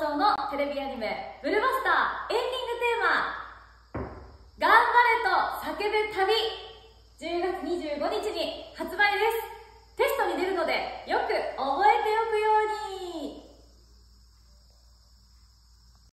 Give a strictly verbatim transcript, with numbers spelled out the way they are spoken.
送のテレビアニメ「ブルーバスター」エンディングテーマ「頑張れと叫ぶ旅」じゅうがつにじゅうごにちに発売です。